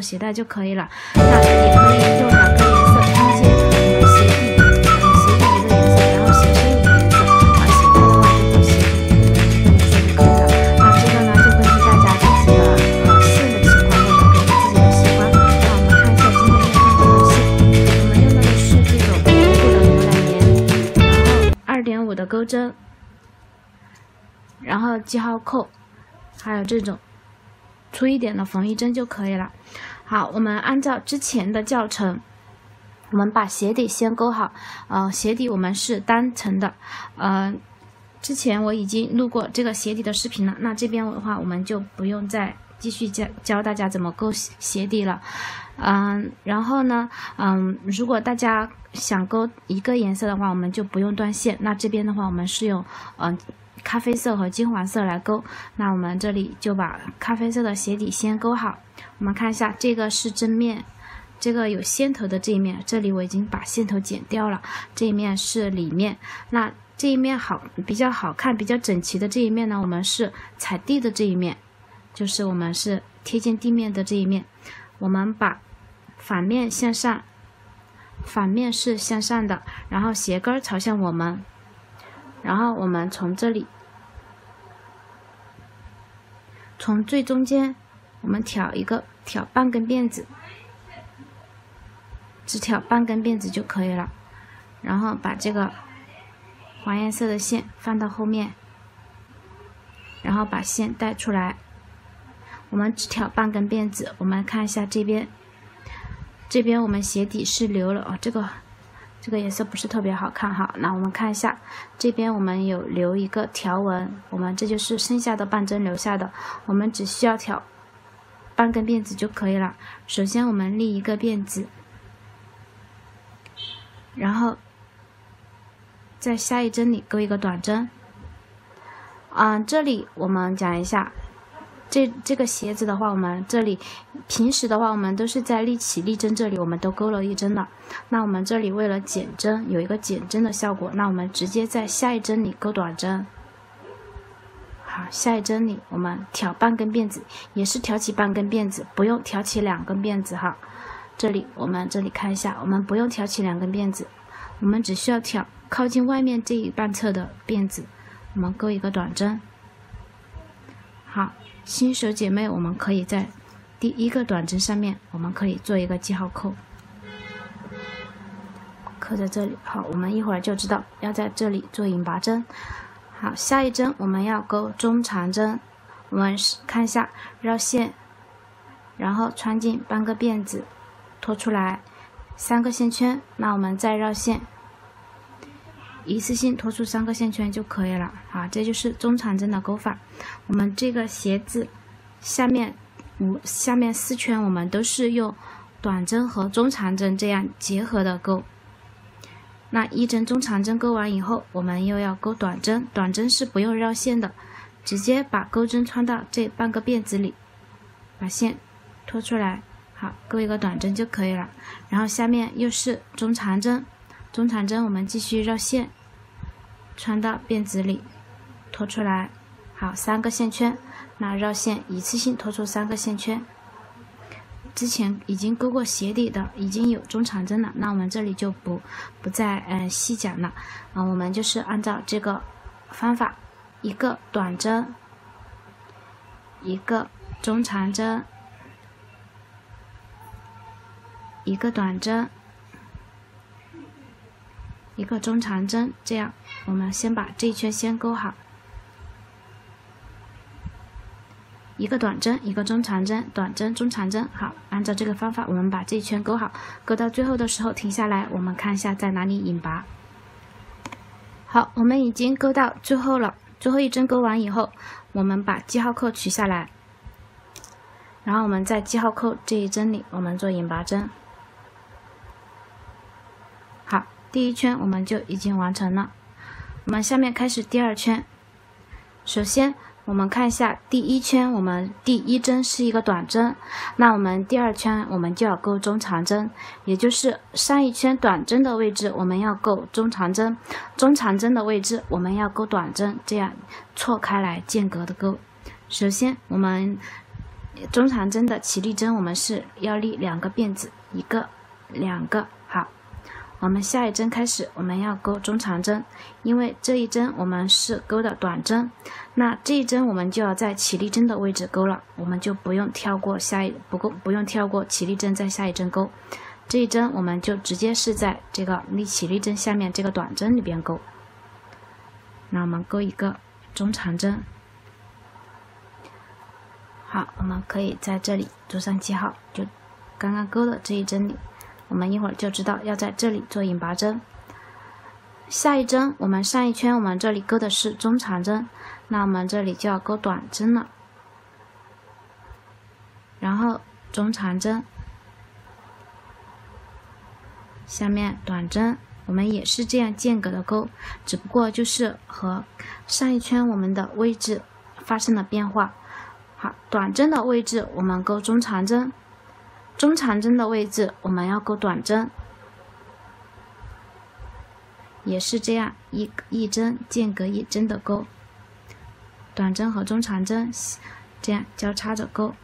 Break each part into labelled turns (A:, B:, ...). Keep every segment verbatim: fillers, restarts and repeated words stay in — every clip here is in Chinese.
A: 鞋带就可以了。那也可以用两个颜色拼接我们鞋底，呃鞋底一个颜色，然后鞋身一个颜色，啊鞋带的话就做鞋底一个颜色就可以了。那这个呢就根据大家自己的呃线的情况或者根据自己的喜欢。那我们看一下今天要用的线，我们用到的是这种无骨的牛奶棉，然后二点五的钩针，然后记号扣，还有这种粗一点的缝衣针就可以了。好，我们按照之前的教程，我们把鞋底先勾好。呃，鞋底我们是单层的，呃，之前我已经录过这个鞋底的视频了，那这边的话我们就不用再继续教教大家怎么勾鞋底了。嗯，然后呢，嗯，如果大家想勾一个颜色的话，我们就不用断线。那这边的话，我们是用嗯。咖啡色和金黄色来勾，那我们这里就把咖啡色的鞋底先勾好。我们看一下，这个是正面，这个有线头的这一面，这里我已经把线头剪掉了，这一面是里面。那这一面好比较好看、比较整齐的这一面呢，我们是踩地的这一面，就是我们是贴近地面的这一面。我们把反面向上，反面是向上的，然后鞋跟朝向我们，然后我们从这里。从最中间，我们挑一个挑半根辫子，只挑半根辫子就可以了。然后把这个黄颜色的线放到后面，然后把线带出来。我们只挑半根辫子。我们看一下这边，这边我们鞋底是留了哦，这个这个颜色不是特别好看哈。那我们看一下，这边我们有留一个条纹，我们这就是剩下的半针留下的，我们只需要挑半根辫子就可以了。首先我们立一个辫子，然后在下一针里勾一个短针。嗯，这里我们讲一下。这这个鞋子的话，我们这里平时的话，我们都是在立起立针这里，我们都勾了一针了。那我们这里为了减针，有一个减针的效果，那我们直接在下一针里勾短针。好，下一针里我们挑半根辫子，也是挑起半根辫子，不用挑起两根辫子哈。这里我们这里看一下，我们不用挑起两根辫子，我们只需要挑靠近外面这一半侧的辫子，我们勾一个短针。好。新手姐妹，我们可以在第一个短针上面，我们可以做一个记号扣，扣在这里。好，我们一会儿就知道要在这里做引拔针。好，下一针我们要勾中长针，我们看一下绕线，然后穿进半个辫子，拖出来三个线圈，那我们再绕线。一次性拖出三个线圈就可以了。好，这就是中长针的勾法。我们这个鞋子下面五下面四圈，我们都是用短针和中长针这样结合的勾。那一针中长针勾完以后，我们又要勾短针，短针是不用绕线的，直接把钩针穿到这半个辫子里，把线拖出来，好，勾一个短针就可以了。然后下面又是中长针。中长针我们继续绕线，穿到辫子里，拖出来，好，三个线圈。那绕线一次性拖出三个线圈。之前已经勾过鞋底的，已经有中长针了，那我们这里就不不再呃细讲了。啊、呃，我们就是按照这个方法，一个短针，一个中长针，一个短针。一个中长针，这样我们先把这一圈先勾好，一个短针，一个中长针，短针，中长针。好，按照这个方法，我们把这一圈勾好，勾到最后的时候停下来，我们看一下在哪里引拔。好，我们已经勾到最后了，最后一针勾完以后，我们把记号扣取下来，然后我们在记号扣这一针里，我们做引拔针。好。第一圈我们就已经完成了，我们下面开始第二圈。首先我们看一下第一圈，我们第一针是一个短针，那我们第二圈我们就要勾中长针，也就是上一圈短针的位置我们要勾中长针，中长针的位置我们要勾短针，这样错开来间隔的勾。首先我们中长针的起立针我们是要立两个辫子，一个、两个。好，我们下一针开始，我们要钩中长针，因为这一针我们是钩的短针，那这一针我们就要在起立针的位置钩了，我们就不用跳过下一不够不用跳过起立针在下一针钩，这一针我们就直接是在这个立起立针下面这个短针里边钩。那我们钩一个中长针。好，我们可以在这里做上记号，就刚刚钩的这一针里，我们一会儿就知道要在这里做引拔针。下一针我们上一圈我们这里钩的是中长针，那我们这里就要钩短针了，然后中长针，下面短针，我们也是这样间隔的钩，只不过就是和上一圈我们的位置发生了变化。好，短针的位置我们钩中长针，中长针的位置我们要钩短针，也是这样一一针间隔一针的钩，短针和中长针这样交叉着钩。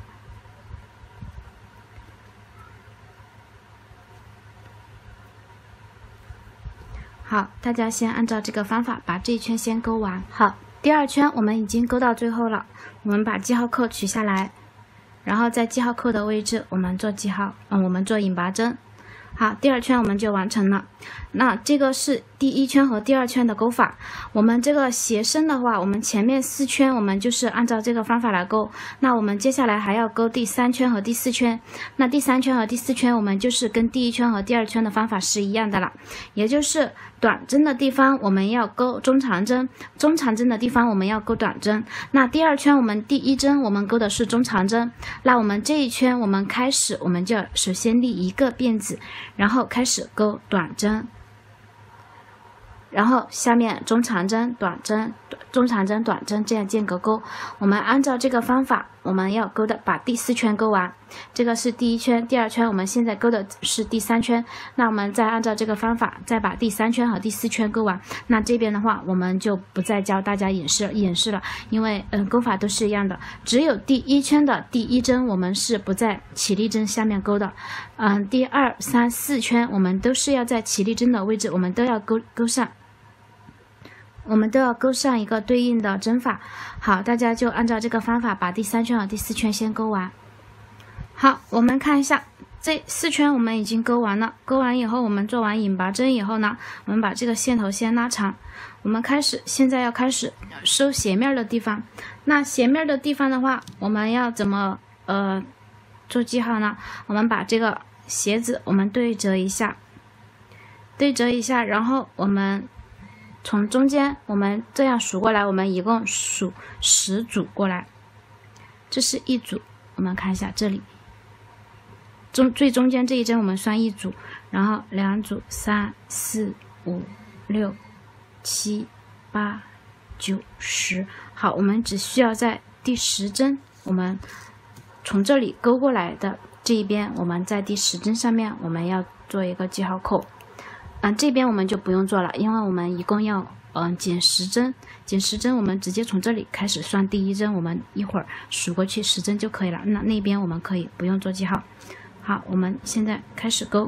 A: 好，大家先按照这个方法把这一圈先钩完。好，第二圈我们已经钩到最后了，我们把记号扣取下来，然后在记号扣的位置我们做记号，嗯，我们做引拔针。好，第二圈我们就完成了。那这个是第一圈和第二圈的钩法。我们这个斜身的话，我们前面四圈我们就是按照这个方法来钩。那我们接下来还要钩第三圈和第四圈。那第三圈和第四圈我们就是跟第一圈和第二圈的方法是一样的了，也就是短针的地方我们要钩中长针，中长针的地方我们要钩短针。那第二圈我们第一针我们钩的是中长针，那我们这一圈我们开始我们就首先立一个辫子，然后开始钩短针，然后下面中长针、短针、中长针、短针这样间隔钩。我们按照这个方法，我们要钩的把第四圈钩完。这个是第一圈，第二圈我们现在钩的是第三圈。那我们再按照这个方法，再把第三圈和第四圈钩完。那这边的话，我们就不再教大家演示演示了，因为嗯钩法都是一样的。只有第一圈的第一针我们是不在起立针下面钩的，嗯，第二、三、四圈我们都是要在起立针的位置，我们都要钩钩上。我们都要钩上一个对应的针法。好，大家就按照这个方法把第三圈和第四圈先钩完。好，我们看一下这四圈我们已经钩完了，钩完以后我们做完引拔针以后呢，我们把这个线头先拉长，我们开始现在要开始收斜面的地方。那斜面的地方的话，我们要怎么呃做记号呢？我们把这个鞋子我们对折一下，对折一下，然后我们从中间我们这样数过来，我们一共数十组过来，这是一组。我们看一下这里中最中间这一针我们算一组，然后两组、三、四、五、六、七、八、九、十。好，我们只需要在第十针，我们从这里勾过来的这一边，我们在第十针上面我们要做一个记号扣。嗯，这边我们就不用做了，因为我们一共要嗯减十针，减十针我们直接从这里开始算第一针，我们一会儿数过去十针就可以了。那那边我们可以不用做记号。好，我们现在开始钩。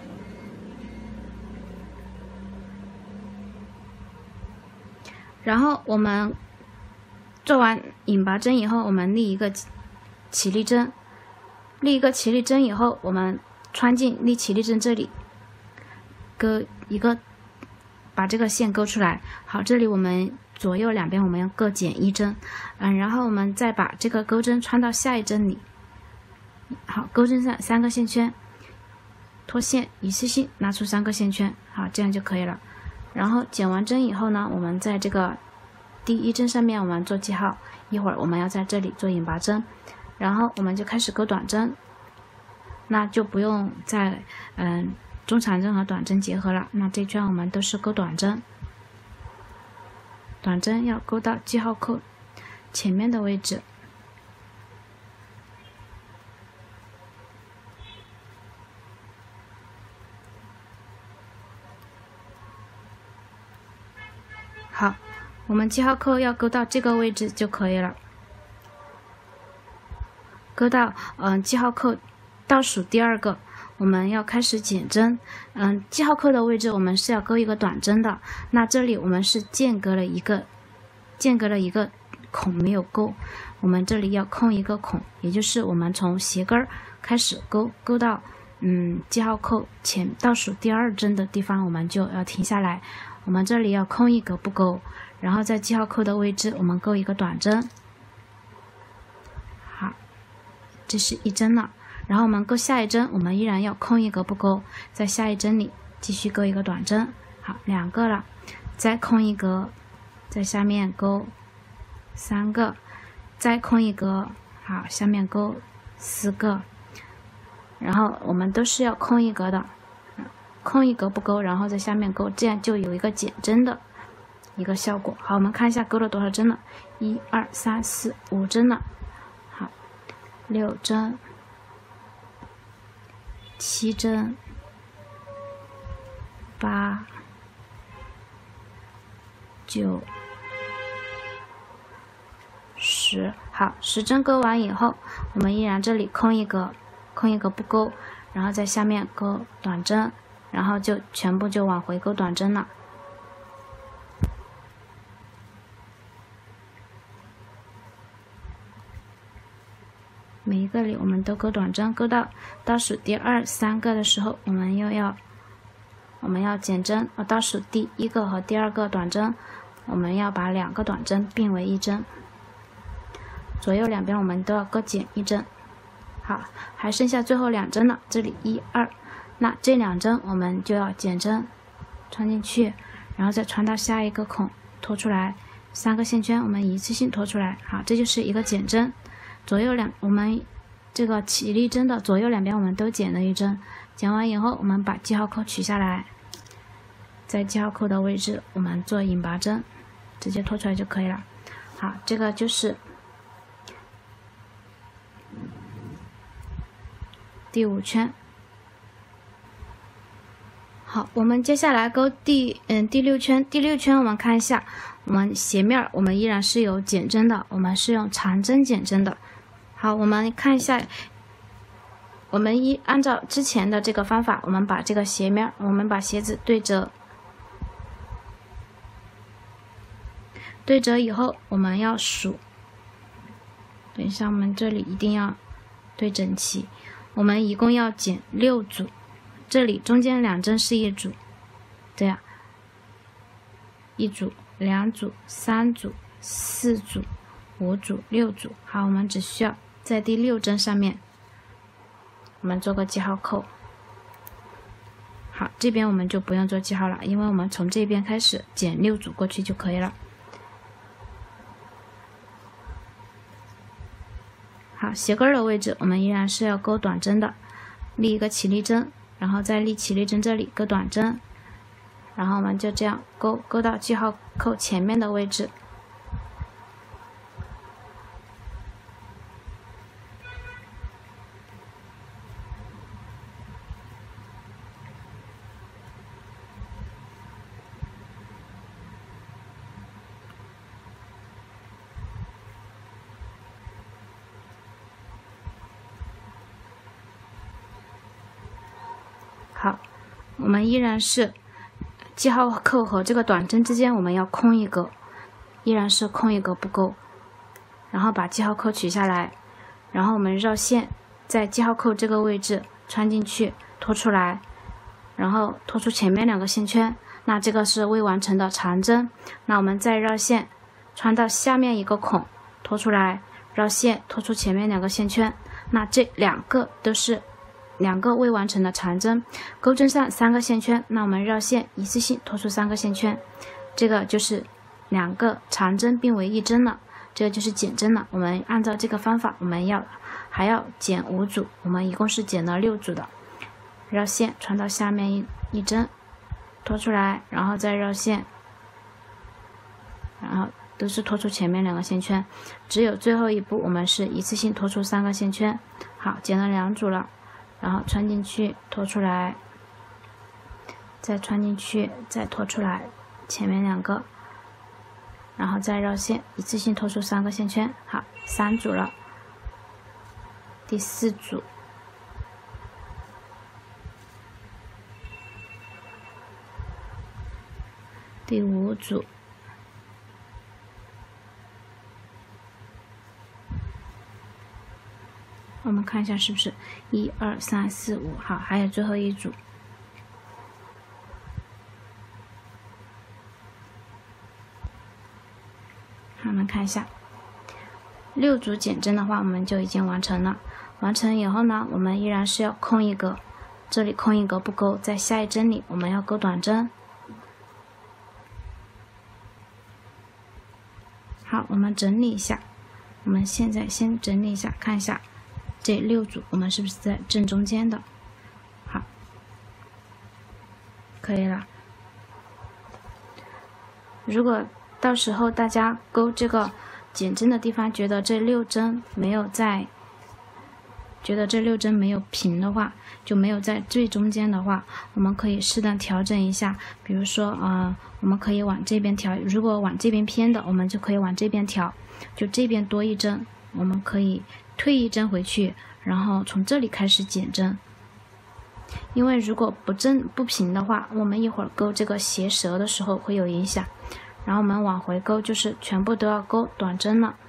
A: 然后我们做完引拔针以后，我们立一个起立针，立一个起立针以后，我们穿进立起立针这里，钩一个，把这个线勾出来。好，这里我们左右两边我们要各减一针，嗯，然后我们再把这个钩针穿到下一针里。好，钩针上三个线圈，脱线，一次性拿出三个线圈，好，这样就可以了。然后减完针以后呢，我们在这个第一针上面我们做记号，一会儿我们要在这里做引拔针，然后我们就开始钩短针，那就不用再嗯中长针和短针结合了，那这圈我们都是钩短针，短针要钩到记号扣前面的位置。好，我们记号扣要钩到这个位置就可以了。 钩到嗯、呃、记号扣倒数第二个，我们要开始减针。嗯，记号扣的位置我们是要钩一个短针的，那这里我们是间隔了一个间隔了一个孔没有钩，我们这里要空一个孔，也就是我们从鞋跟开始钩，钩到嗯记号扣前倒数第二针的地方，我们就要停下来。我们这里要空一格不钩，然后在记号扣的位置我们钩一个短针。好，这是一针了。然后我们钩下一针，我们依然要空一格不钩，在下一针里继续钩一个短针。好，两个了，再空一格，在下面钩三个，再空一格，好，下面钩四个。然后我们都是要空一格的，空一格不钩，然后在下面钩，这样就有一个减针的一个效果。好，我们看一下钩了多少针了，一二三四五针了。好，六针。七针，八、九、十，好，十针钩完以后，我们依然这里空一格，空一格不钩，然后在下面钩短针，然后就全部就往回钩短针了。每一个里我们都钩短针，钩到倒数第二三个的时候，我们又要我们要减针。呃，倒数第一个和第二个短针，我们要把两个短针并为一针，左右两边我们都要各减一针。好，还剩下最后两针了，这里一二，那这两针我们就要减针，穿进去，然后再穿到下一个孔，拖出来，三个线圈我们一次性拖出来。好，这就是一个减针。左右两，我们这个起立针的左右两边我们都减了一针，减完以后，我们把记号扣取下来，在记号扣的位置我们做引拔针，直接拖出来就可以了。好，这个就是第五圈。好，我们接下来钩第嗯第六圈。第六圈我们看一下，我们斜面我们依然是有减针的，我们是用长针减针的。好，我们看一下，我们一按照之前的这个方法，我们把这个斜面，我们把鞋子对折，对折以后，我们要数。等一下，我们这里一定要对整齐。我们一共要减六组，这里中间两针是一组，这样，一组、两组、三组、四组、五组、六组。好，我们只需要在第六针上面，我们做个记号扣。好，这边我们就不用做记号了，因为我们从这边开始减六组过去就可以了。好，鞋跟的位置我们依然是要钩短针的，立一个起立针，然后再立起立针这里钩短针，然后我们就这样钩钩到记号扣前面的位置。好，我们依然是记号扣和这个短针之间我们要空一格，依然是空一格不钩，然后把记号扣取下来，然后我们绕线，在记号扣这个位置穿进去，拖出来，然后拖出前面两个线圈，那这个是未完成的长针。那我们再绕线，穿到下面一个孔，拖出来，绕线，拖出前面两个线圈，那这两个都是两个未完成的长针，钩针上三个线圈，那我们绕线一次性拖出三个线圈，这个就是两个长针并为一针了，这个就是减针了。我们按照这个方法，我们要还要减五组，我们一共是减了六组的。绕线穿到下面一一针，拖出来，然后再绕线，然后都是拖出前面两个线圈，只有最后一步我们是一次性拖出三个线圈。好，减了两组了。然后穿进去，拖出来，再穿进去，再拖出来，前面两个，然后再绕线，一次性拖出三个线圈。好，三组了。 第四组，第五组，我们看一下是不是一二三四五，好，还有最后一组。好，我们看一下，六组减针的话，我们就已经完成了。完成以后呢，我们依然是要空一格，这里空一格不勾，在下一针里我们要勾短针。好，我们整理一下，我们现在先整理一下，看一下这六组我们是不是在正中间的。好，可以了。如果到时候大家勾这个减针的地方，觉得这六针没有在，觉得这六针没有平的话，就没有在最中间的话，我们可以适当调整一下。比如说，呃，我们可以往这边调，如果往这边偏的，我们就可以往这边调，就这边多一针，我们可以退一针回去，然后从这里开始减针。因为如果不正不平的话，我们一会儿勾这个斜舌的时候会有影响。然后我们往回勾，就是全部都要勾短针了。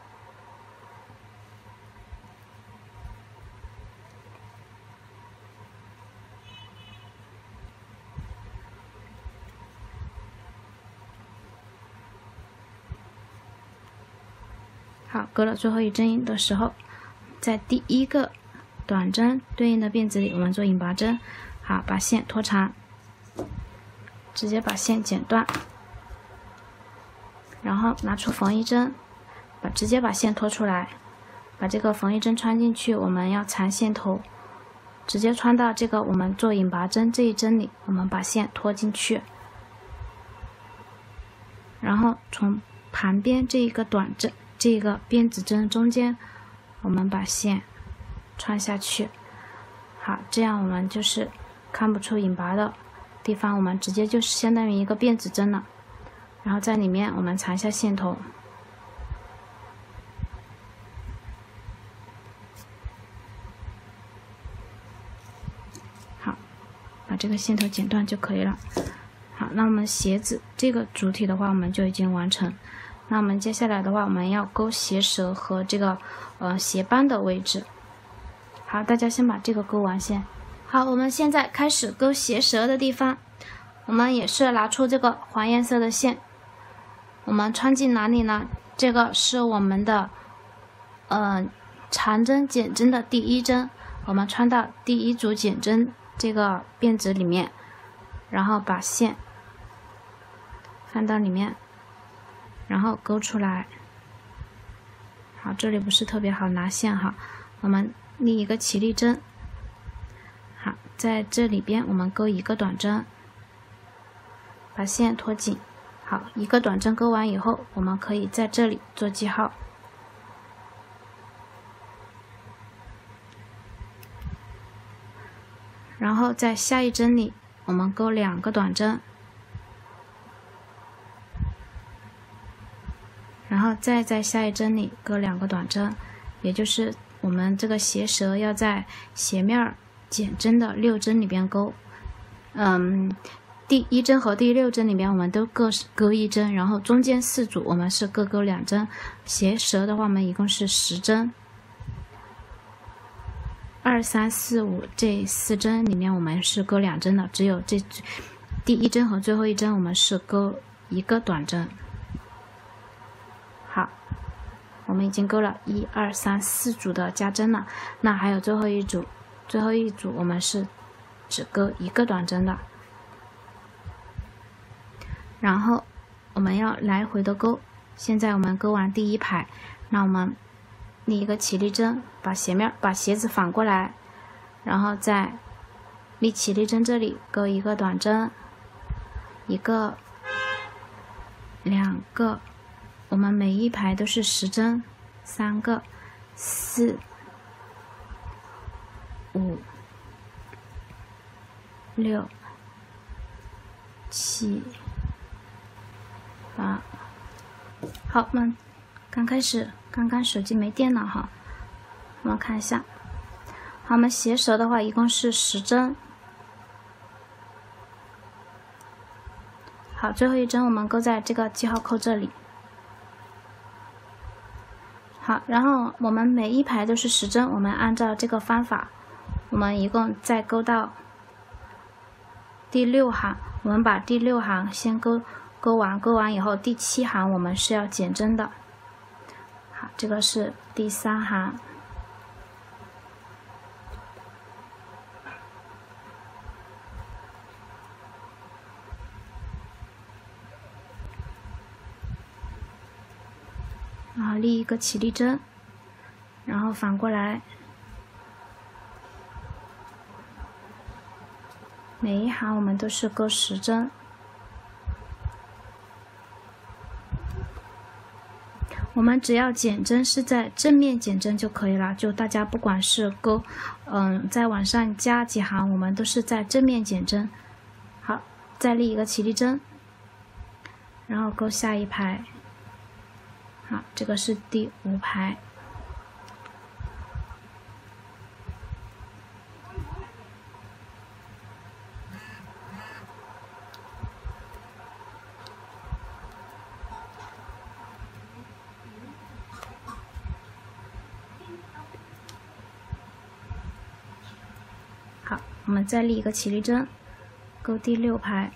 A: 好，勾了最后一针的时候，在第一个短针对应的辫子里，我们做引拔针。好，把线拖长，直接把线剪断。然后拿出缝衣针，把直接把线拖出来，把这个缝衣针穿进去，我们要缠线头，直接穿到这个我们做引拔针这一针里，我们把线拖进去，然后从旁边这一个短针，这个辫子针中间，我们把线穿下去。好，这样我们就是看不出引拔的地方，我们直接就是相当于一个辫子针了。然后在里面我们缠一下线头，好，把这个线头剪断就可以了。好，那我们鞋子这个主体的话，我们就已经完成。那我们接下来的话，我们要勾鞋舌和这个呃鞋帮的位置。好，大家先把这个勾完先。好，我们现在开始勾鞋舌的地方，我们也是拿出这个黄颜色的线。我们穿进哪里呢？这个是我们的呃长针减针的第一针，我们穿到第一组减针这个辫子里面，然后把线放到里面，然后勾出来。好，这里不是特别好拿线哈，我们立一个起立针。好，在这里边我们勾一个短针，把线拖紧。好，一个短针勾完以后，我们可以在这里做记号。然后在下一针里，我们勾两个短针，然后再在下一针里勾两个短针，也就是我们这个鞋舌要在鞋面减针的六针里边勾。嗯。第一针和第六针里面我们都各勾一针，然后中间四组我们是各勾两针，鞋舌的话我们一共是十针，二三四五这四针里面我们是勾两针的，只有这第一针和最后一针我们是勾一个短针。好，我们已经勾了一二三四组的加针了，那还有最后一组，最后一组我们是只勾一个短针的。然后我们要来回的勾，现在我们勾完第一排，那我们立一个起立针，把鞋面把鞋子反过来，然后在立起立针这里勾一个短针，一个两个，我们每一排都是十针，三个四五六七八，好，我们刚开始，刚刚手机没电了哈，我们看一下， 好，我们斜舌的话一共是十针。好，最后一针我们勾在这个记号扣这里。好，然后我们每一排都是十针，我们按照这个方法，我们一共再勾到第六行，我们把第六行先勾勾完，勾完以后第七行我们是要减针的。好，这个是第三行。然后立一个起立针，然后反过来，每一行我们都是勾十针。我们只要减针是在正面减针就可以了，就大家不管是勾，嗯，再往上加几行，我们都是在正面减针。好，再立一个起立针，然后勾下一排。好，这个是第五排。好，我们再立一个起立针，勾第六排。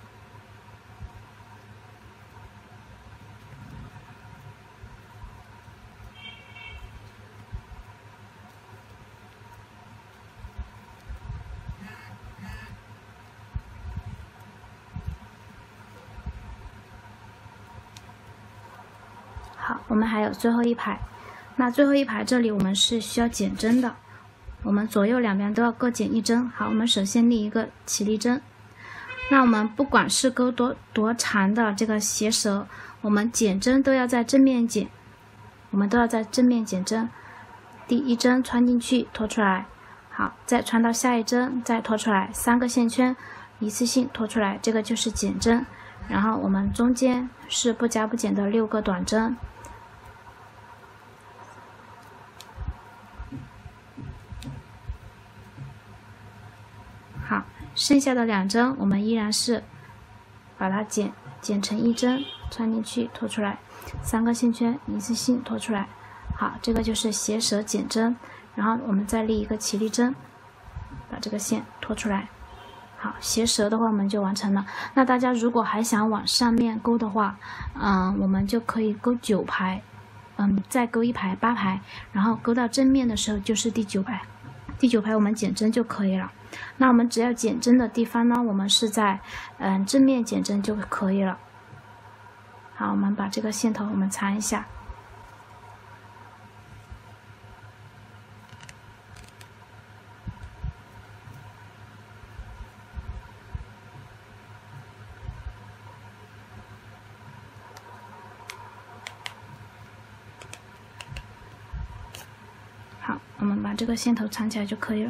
A: 好，我们还有最后一排，那最后一排这里我们是需要减针的，我们左右两边都要各减一针。好，我们首先立一个起立针，那我们不管是勾多多长的这个斜舌，我们减针都要在正面减，我们都要在正面减针。第一针穿进去，拖出来，好，再穿到下一针，再拖出来，三个线圈，一次性拖出来，这个就是减针。然后我们中间是不加不减的六个短针。好，剩下的两针我们依然是把它剪剪成一针，穿进去拖出来，三个线圈一次性拖出来。好，这个就是斜舌减针，然后我们再立一个起立针，把这个线拖出来。好，斜舌的话我们就完成了。那大家如果还想往上面勾的话，嗯，我们就可以勾九排，嗯，再勾一排八排，然后勾到正面的时候就是第九排。第九排我们减针就可以了。那我们只要减针的地方呢，我们是在嗯正面减针就可以了。好，我们把这个线头我们缠一下。好，我们把这个线头缠起来就可以了。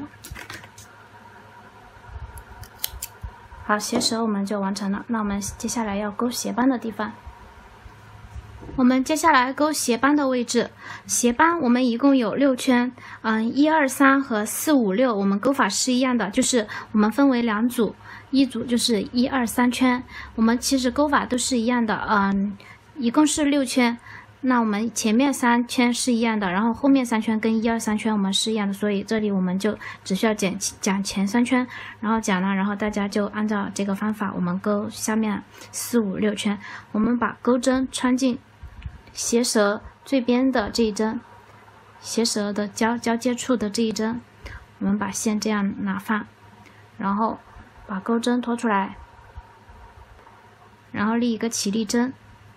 A: 好，斜舌我们就完成了。那我们接下来要勾斜斑的地方，我们接下来勾斜斑的位置。斜斑我们一共有六圈，嗯，一二三和四五六，我们勾法是一样的，就是我们分为两组，一组就是一二三圈，我们其实勾法都是一样的，嗯，一共是六圈。那我们前面三圈是一样的，然后后面三圈跟一二三圈我们是一样的，所以这里我们就只需要讲讲前三圈，然后讲了，然后大家就按照这个方法，我们勾下面四五六圈。我们把钩针穿进斜舌最边的这一针，斜舌的交交接处的这一针，我们把线这样拿放，然后把钩针拖出来，然后立一个起立针。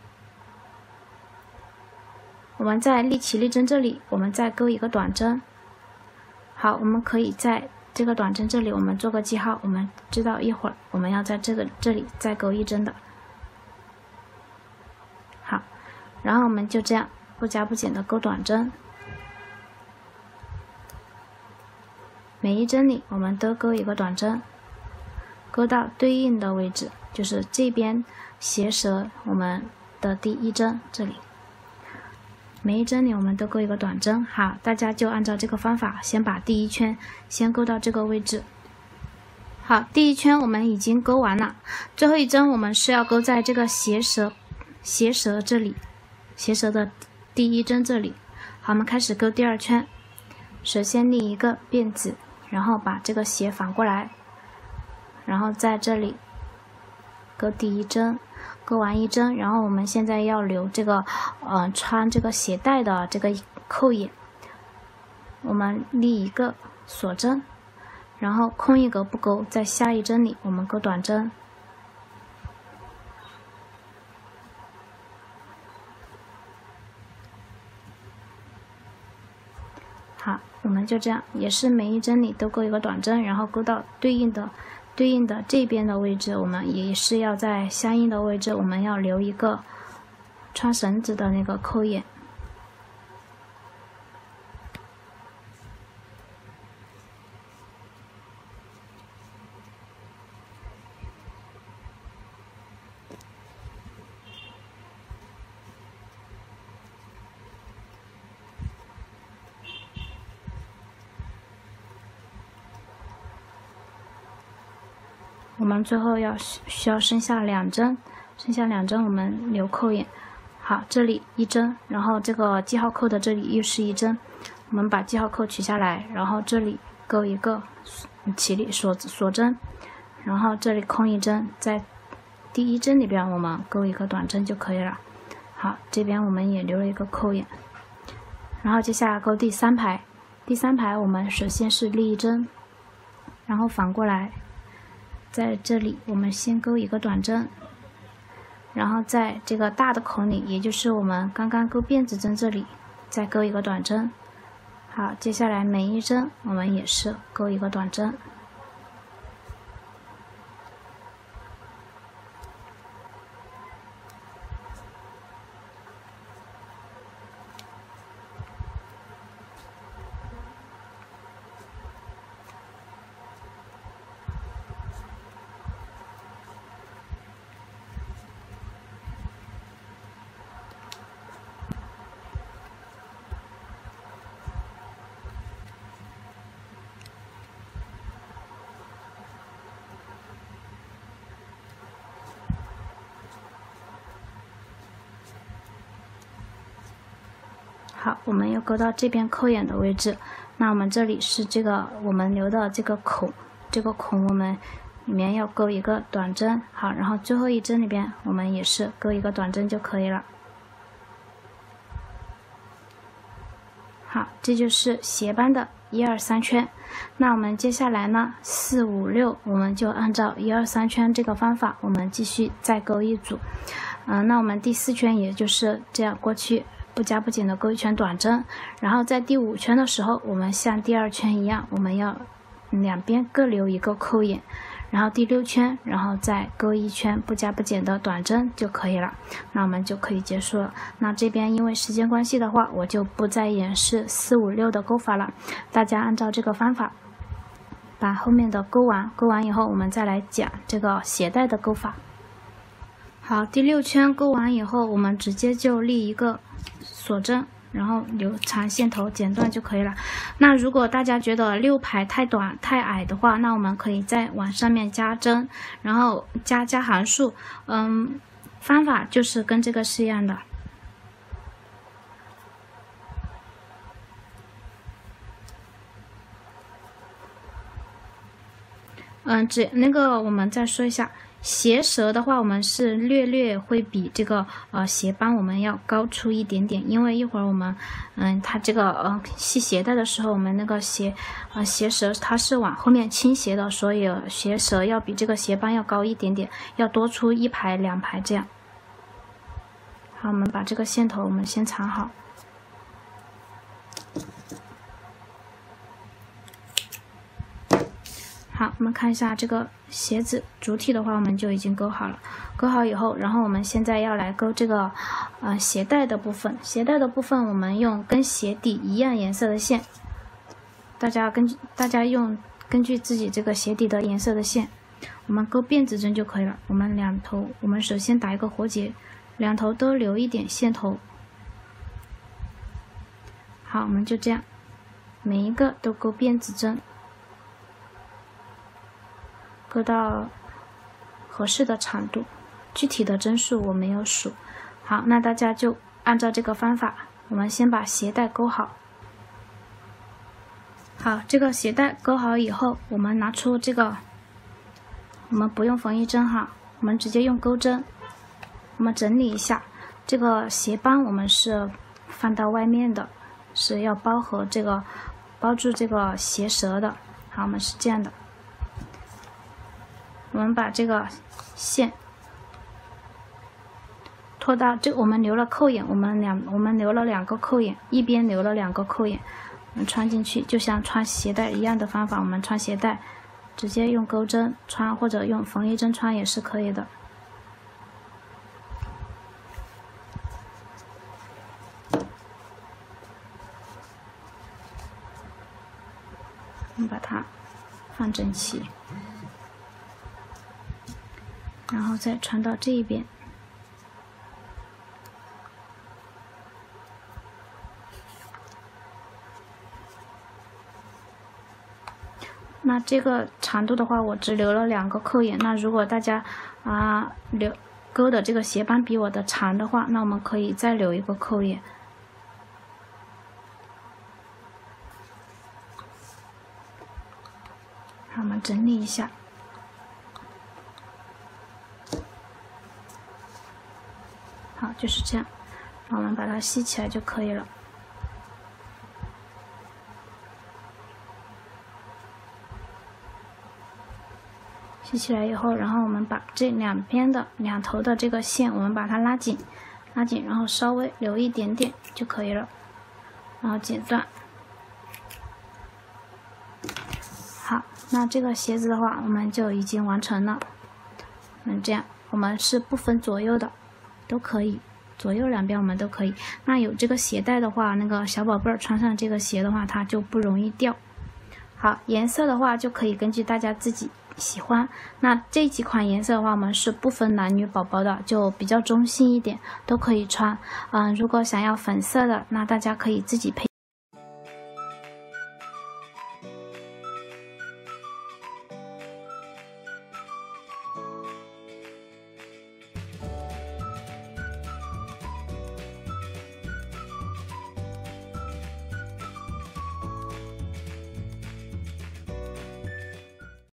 A: 我们在立起立针这里，我们再勾一个短针。好，我们可以在这个短针这里，我们做个记号，我们知道一会儿我们要在这个这里再勾一针的。好，然后我们就这样不加不减的勾短针，每一针里我们都勾一个短针，勾到对应的位置，就是这边斜舌我们的第一针这里。 每一针里我们都钩一个短针。好，大家就按照这个方法，先把第一圈先钩到这个位置。好，第一圈我们已经钩完了，最后一针我们是要钩在这个鞋舌鞋舌这里，鞋舌的第一针这里。好，我们开始钩第二圈。首先立一个辫子，然后把这个鞋反过来，然后在这里钩第一针，钩完一针，然后我们现在要留这个呃穿这个鞋带的这个扣眼，我们立一个锁针，然后空一格不钩，在下一针里我们钩短针。好，我们就这样，也是每一针里都钩一个短针，然后钩到对应的对应的这边的位置，我们也是要在相应的位置，我们要留一个穿绳子的那个扣眼。我们最后要需要剩下两针，剩下两针我们留扣眼。好，这里一针，然后这个记号扣的这里又是一针，我们把记号扣取下来，然后这里钩一个起立锁锁针，然后这里空一针，在第一针里边我们钩一个短针就可以了。好，这边我们也留了一个扣眼，然后接下来钩第三排，第三排我们首先是立一针，然后反过来。在这里我们先钩一个短针，然后在这个大的孔里，也就是我们刚刚钩辫子针这里再钩一个短针。好，接下来每一针我们也是钩一个短针。好，我们又钩到这边扣眼的位置，那我们这里是这个我们留的这个孔，这个孔我们里面要钩一个短针。好，然后最后一针里边我们也是钩一个短针就可以了。好，这就是鞋帮的一二三圈。那我们接下来呢，四五六我们就按照一二三圈这个方法，我们继续再钩一组。嗯、呃，那我们第四圈也就是这样过去。不加不减的钩一圈短针，然后在第五圈的时候，我们像第二圈一样，我们要两边各留一个扣眼，然后第六圈，然后再钩一圈不加不减的短针就可以了。那我们就可以结束了。那这边因为时间关系的话，我就不再演示四五六的钩法了，大家按照这个方法把后面的钩完，钩完以后，我们再来讲这个鞋带的钩法。好，第六圈钩完以后，我们直接就立一个锁针，然后留长线头剪断就可以了。那如果大家觉得六排太短太矮的话，那我们可以再往上面加针，然后加加行数。嗯，方法就是跟这个是一样的。嗯，这那个我们再说一下。鞋舌的话，我们是略略会比这个呃鞋帮我们要高出一点点，因为一会儿我们嗯它这个呃系鞋带的时候，我们那个鞋呃鞋舌它是往后面倾斜的，所以鞋舌要比这个鞋帮要高一点点，要多出一排两排这样。好，我们把这个线头我们先藏好。好，我们看一下这个鞋子主体的话，我们就已经钩好了。钩好以后，然后我们现在要来钩这个呃鞋带的部分。鞋带的部分，我们用跟鞋底一样颜色的线，大家根据大家用根据自己这个鞋底的颜色的线，我们钩辫子针就可以了。我们两头，我们首先打一个活结，两头都留一点线头。 好，我们就这样，每一个都钩辫子针，钩到合适的长度，具体的针数我没有数。好，那大家就按照这个方法，我们先把鞋带钩好。好，这个鞋带钩好以后，我们拿出这个，我们不用缝衣针哈，我们直接用钩针。我们整理一下，这个鞋帮我们是放到外面的，是要包合这个包住这个鞋舌的。好，我们是这样的，我们把这个线拖到这，我们留了扣眼，我们两我们留了两个扣眼，一边留了两个扣眼。我们穿进去，就像穿鞋带一样的方法，我们穿鞋带直接用钩针穿，或者用缝衣针穿也是可以的。我们把它放整齐，然后再穿到这一边。那这个长度的话，我只留了两个扣眼。那如果大家啊留钩的这个鞋帮比我的长的话，那我们可以再留一个扣眼。好，我们整理一下。好，就是这样，我们把它系起来就可以了。系起来以后，然后我们把这两边的两头的这个线，我们把它拉紧，拉紧，然后稍微留一点点就可以了，然后剪断。好，那这个鞋子的话，我们就已经完成了。嗯，这样我们是不分左右的，都可以，左右两边我们都可以。那有这个鞋带的话，那个小宝贝儿穿上这个鞋的话，它就不容易掉。好，颜色的话就可以根据大家自己喜欢。那这几款颜色的话，我们是不分男女宝宝的，就比较中性一点，都可以穿。嗯，如果想要粉色的，那大家可以自己配。